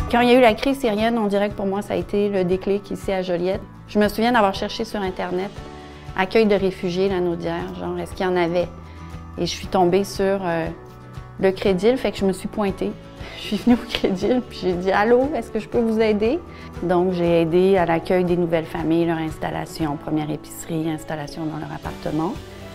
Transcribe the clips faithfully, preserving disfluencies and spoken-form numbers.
Quand il y a eu la crise syrienne, on dirait que pour moi, ça a été le déclic ici à Joliette. Je me souviens d'avoir cherché sur Internet « Accueil de réfugiés, Lanaudière », genre, est-ce qu'il y en avait? Et je suis tombée sur euh, le Crédil, fait que je me suis pointée. Je suis venue au Crédil, puis j'ai dit « Allô, est-ce que je peux vous aider? » Donc, j'ai aidé à l'accueil des nouvelles familles, leur installation, première épicerie, installation dans leur appartement.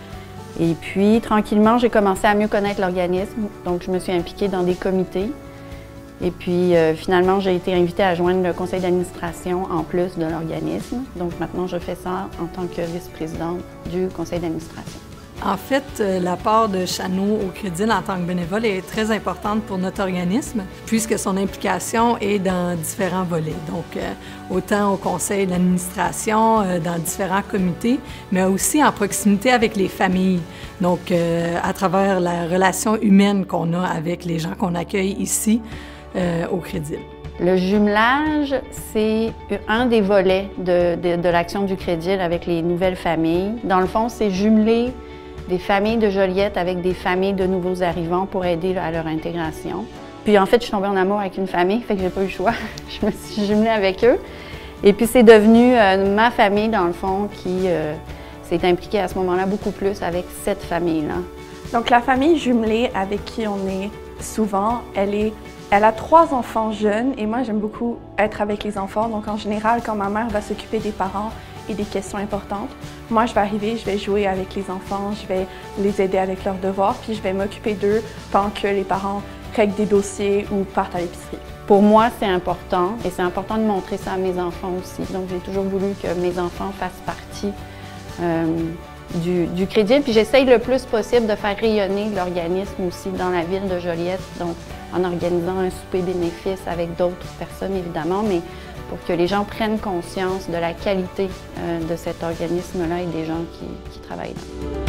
Et puis, tranquillement, j'ai commencé à mieux connaître l'organisme, donc je me suis impliquée dans des comités. Et puis, euh, finalement, j'ai été invitée à joindre le conseil d'administration en plus de l'organisme. Donc maintenant, je fais ça en tant que vice-présidente du conseil d'administration. En fait, la part de Chano au Crédil en tant que bénévole est très importante pour notre organisme, puisque son implication est dans différents volets. Donc, euh, autant au conseil d'administration, euh, dans différents comités, mais aussi en proximité avec les familles. Donc, euh, à travers la relation humaine qu'on a avec les gens qu'on accueille ici euh, au Crédil. Le jumelage, c'est un des volets de, de, de l'action du Crédil avec les nouvelles familles. Dans le fond, c'est jumeler des familles de Joliette avec des familles de nouveaux arrivants pour aider à leur intégration. Puis en fait, je suis tombée en amour avec une famille, fait que j'ai pas eu le choix. Je me suis jumelée avec eux. Et puis c'est devenu euh, ma famille, dans le fond, qui euh, s'est impliquée à ce moment-là beaucoup plus avec cette famille-là. Donc la famille jumelée avec qui on est souvent, elle est Elle a trois enfants jeunes et moi, j'aime beaucoup être avec les enfants. Donc, en général, quand ma mère va s'occuper des parents et des questions importantes, moi, je vais arriver, je vais jouer avec les enfants, je vais les aider avec leurs devoirs, puis je vais m'occuper d'eux pendant que les parents règlent des dossiers ou partent à l'épicerie. Pour moi, c'est important et c'est important de montrer ça à mes enfants aussi. Donc, j'ai toujours voulu que mes enfants fassent partie euh, du, du Crédil. Puis, j'essaye le plus possible de faire rayonner l'organisme aussi dans la ville de Joliette. Donc, en organisant un souper bénéfice avec d'autres personnes, évidemment, mais pour que les gens prennent conscience de la qualité euh, de cet organisme-là et des gens qui, qui travaillent là.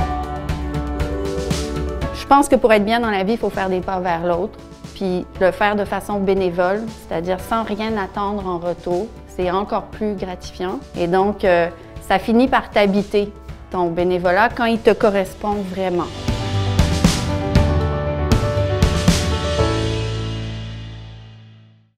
Je pense que pour être bien dans la vie, il faut faire des pas vers l'autre, puis le faire de façon bénévole, c'est-à-dire sans rien attendre en retour. C'est encore plus gratifiant. Et donc, euh, ça finit par t'habiter, ton bénévolat, quand il te correspond vraiment.